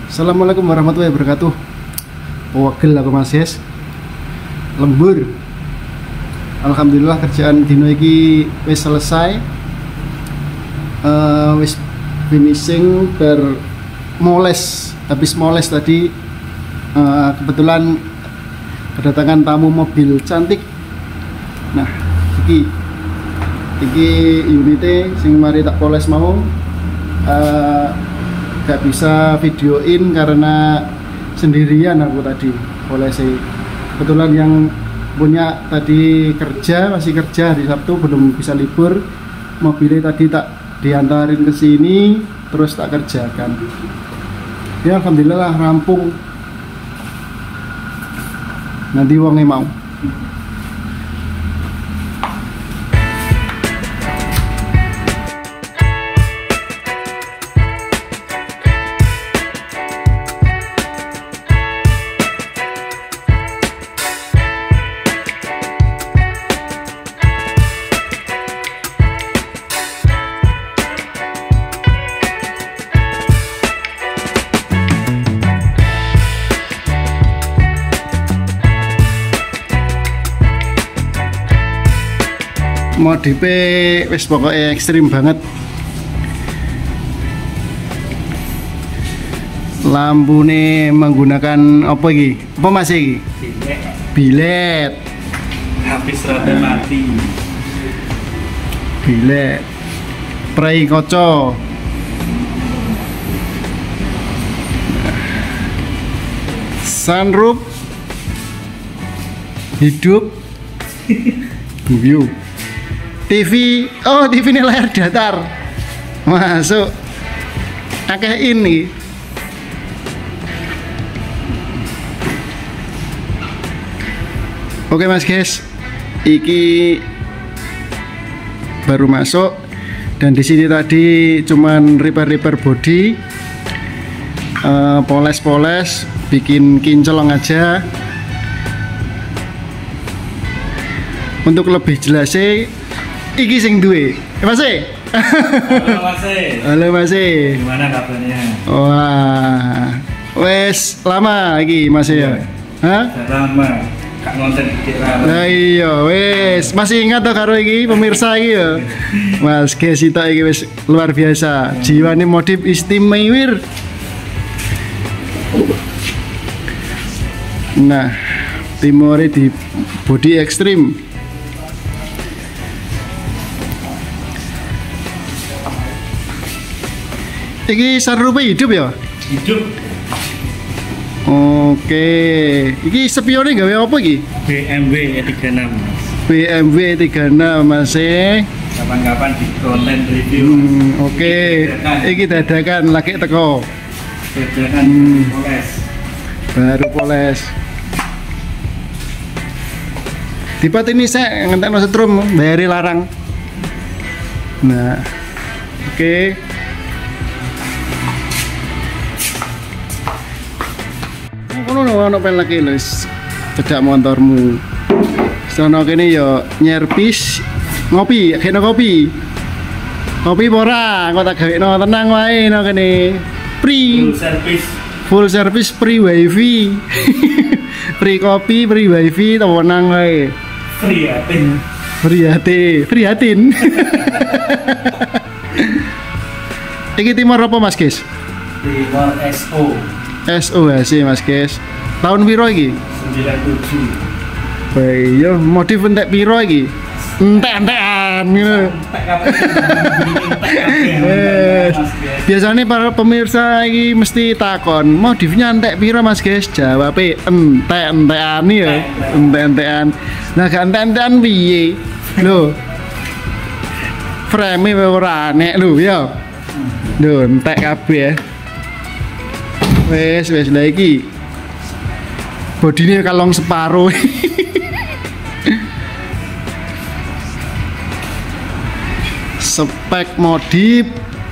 Assalamualaikum warahmatullahi wabarakatuh. Wagel aku Mas Yes. Lembur. Alhamdulillah kerjaan dino iki wis selesai. Wis finishing moles. Habis moles tadi kebetulan kedatangan tamu mobil cantik. Nah, iki unitnya sing mari tak poles mau. Gak bisa videoin karena sendirian aku tadi polisi. Kebetulan yang punya tadi masih kerja hari Sabtu, belum bisa libur. Mobilnya tadi tak diantarin ke sini terus tak kerjakan. Ya alhamdulillah rampung. Nanti wongnya mau. Modifnya wis pokoknya ekstrim banget. Lampu nih menggunakan apa iki? Apa Mas iki? Bilet. Habis rada mati. Bilet. Prei kaca. Sunroof. Hidup. View. TV, TV ini layar datar. Masuk. Akeh ini. Oke Mas guys, iki baru masuk dan di sini tadi cuman repair body, poles, bikin kinclong aja. Untuk lebih jelasnya, iki sing duwe. Mas E. Halo Mas E. Halo Mas E. Gimana kabarnya? Wah, wes lama iki Mas E ya. Hah? Lama. Kak ngonten dikit lah. Lah iya, wes masih ingat to karo iki pemirsa iki ya. Mas Gesita iki wis luar biasa. Jiwane modif istimewa. Nah, timore di body ekstrim. Iki sunroof hidup ya? Hidup. Oke. Iki spione gawe apa iki? BMW E36. BMW E36 Mas E. Kapan-kapan di konten review. Oke. Iki dadakan lagi teko. Dadakan poles. Baru poles. Tipat ini saya ngentekno setrum bayari larang. Nah. Oke. Ono pelek wis cedak motormu. Sono kene ya nyerpis ngopi, kene kopi. Kopi ora, kok tak gawekno tenang wae no kene. Free full service free wifi. Free kopi, free wifi, tenang wae. Free hatin. Iki timur apa Mas Guys? Timur SO. SOHC Mas Guys. Tahun piro iki? 97. Bae yo modif entek piro iki? Entek-entekan ngono. Biasanya para pemirsa iki mesti takon, modifnya entek piro Mas Guys? Jawabe entek-entekan ya. Entek-entekan. Nah, gak entek-entekan piye? Lho. Frame ora nek lho ya. Lho entek kabeh ya. Wes lagi bodinya kalong separuh. Spek modif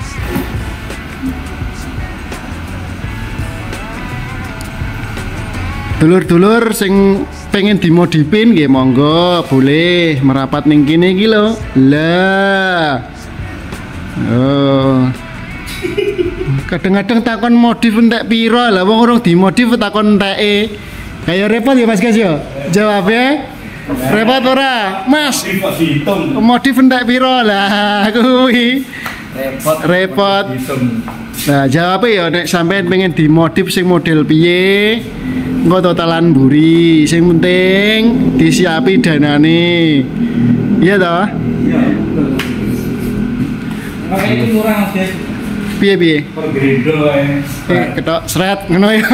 dulur-dulur sing pengen dimodifin nggih monggo boleh merapat ning kene iki lho. Lah. Oh. Kadang-kadang takon modif entek piro lah wong urung dimodif takon enteke. Kayak repot ya Mas Gas ya. Jawabnya repot ora? Mas, Ini kok dihitung. modif entek piro lah kuwi. Repot. Dihitung. Nah, jawabnya ya nek sampean pengen dimodif sing model piye, engko totalan mburi. Sing penting disiapi danane. Iya toh? Iya, betul. Makanya itu murah Mas Gas. Piye? Per gredo Ketok seret ngono ya.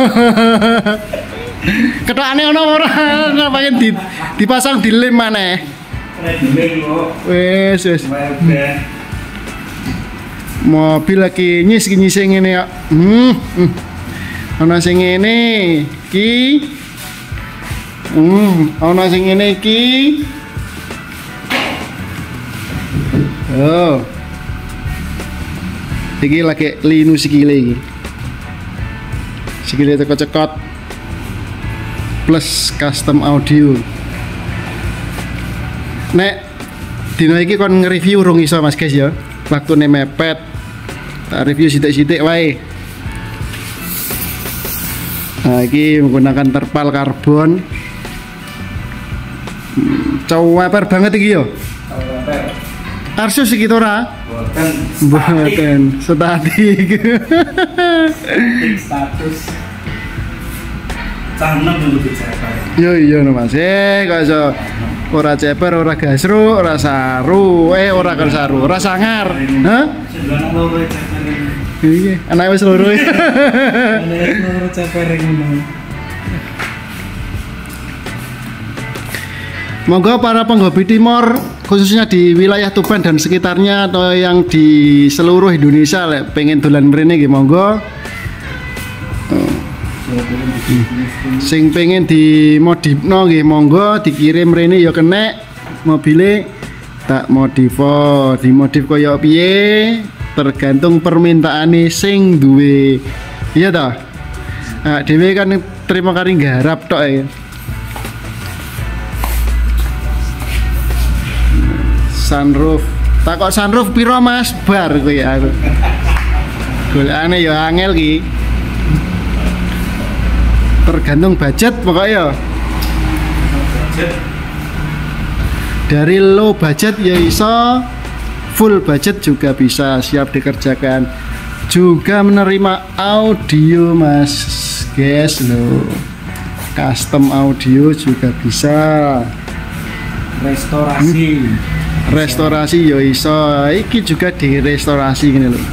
Ketokane ono ora pengen dipasang di lem maneh. Lem kok. Wis. Udah. Mobil lagi nyis ngene ya. Ana sing ngene iki. Ana sing ngene iki. Oh. Iki lagi linu sikile iki. Sikile cekot-cekot. Plus custom audio. Nek dino iki kon nge-review urung iso Mas Guys ya. Waktune mepet. Tak review sithik-sithik wae. Nah, iki menggunakan terpal karbon. Cower banget iki yo. Arsus iki to ora? Boten statik. Status. Tanam dulu bicara. Yo iya no Mas. Kok iso ora ceper, ora gasru, ora saru, ora saru, ora sangar. Hah? Sebenarnya loro ceper. Iya, anake wis loro. Loro ceper ngono. Monggo para penghobi timor khususnya di wilayah Tuban dan sekitarnya atau yang di seluruh Indonesia pengen dolan mrene nggih monggo. Sing pengen dimodifno nggih monggo dikirim mrene ya kenek mobile tak modifo, dimodif kaya piye tergantung permintaane sing duwe. Iya toh? Nah, dhewe kan terima kari nggarap tok ya. Sunroof. Takok sunroof piro Mas? Bar kowe ya aku. Golekane ya angel ki. Tergantung budget pokoknya. Dari low budget ya iso, full budget juga bisa, siap dikerjakan. Juga menerima audio Mas guys lo. Custom audio juga bisa. Restorasi ya iso, iki juga direstorasi gini loh.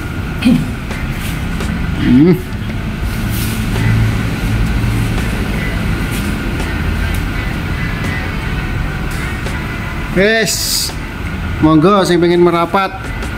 Wes, monggo sing pengen merapat.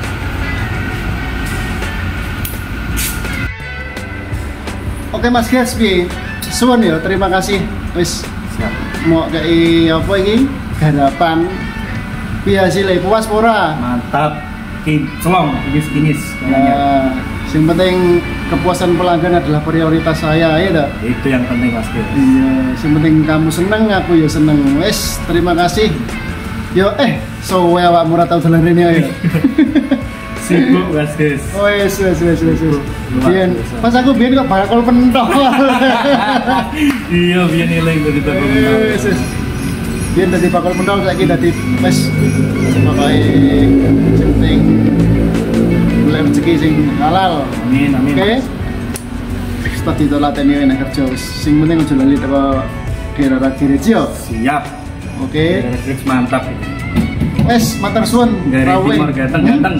Oke Mas Gaspi, suwun ya, terima kasih. Wes, mau kayak apa ini? Garapan. Piye hasilnya puas ora? Mantap. Kinclong, kinis. Nah, yang penting kepuasan pelanggan adalah prioritas saya ya dah. Itu yang penting Mas Gas. Iya, yang penting kamu seneng, aku ya seneng. Wes, terima kasih. Yo so awakmu ora tau dolan rene ya. Sibuk Mas Gas. Wes. Biyen pas aku biyen kok bakal pentok. Iya, biyen nilai begitu. Wes. Biyen dadi bakal pentok saiki dadi wes pokoke sing penting golek rezeki sing halal. Amin. Oke. Tadi dolatene enak kerja wis. Sing penting aja lali teko daerah gereja yo. Siap. Oke. Fix mantap. Wes, matur suwun. Dari timur ganteng.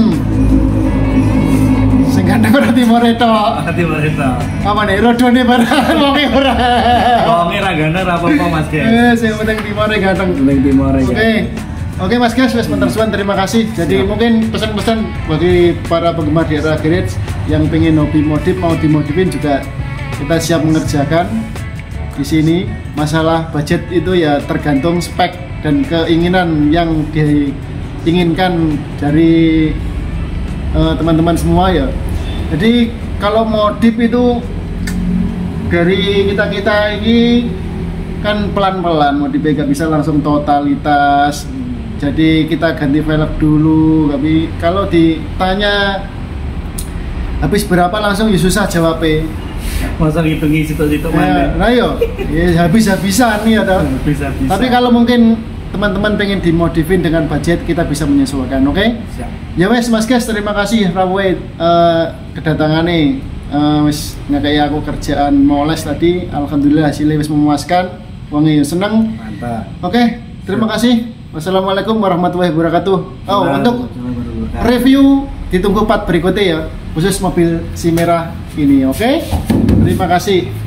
Sing ganteng ora timur tok. Timur itu. Apa nih rodone barang wonge ora. Wonge ra ganteng ra apa-apa Mas Gas. Sing penting timore ganteng. Penting timur ya. Oke Mas Gas, wes matur suwun, terima kasih. Jadi mungkin pesan-pesan bagi para penggemar di era garage yang pengen hobi modif mau dimodifin juga kita siap mengerjakan. Di sini masalah budget itu ya tergantung spek dan keinginan yang diinginkan dari teman-teman semua ya. Jadi kalau modif itu dari kita ini kan pelan-pelan, modifnya nggak bisa langsung totalitas. Jadi kita ganti velg dulu. Tapi kalau ditanya habis berapa langsung ya susah jawabnya. Masa ngitung situ-situ mana? Nah yo, ya habis-habisan nih ada. Bisa. Tapi kalau mungkin teman-teman pengen dimodifin dengan budget, kita bisa menyesuaikan, oke? Siap. Ya wes Mas Gas, terima kasih Rawwe kedatangannya. Wes ngekei aku kerjaan moles tadi, alhamdulillah hasilnya wes memuaskan, wonge yo seneng. Mantap. Oke, terima kasih. Wassalamualaikum warahmatullahi wabarakatuh. Oh, untuk Waalaikumsalam. review ditunggu part berikutnya ya, khusus mobil si merah ini, oke? Terima kasih.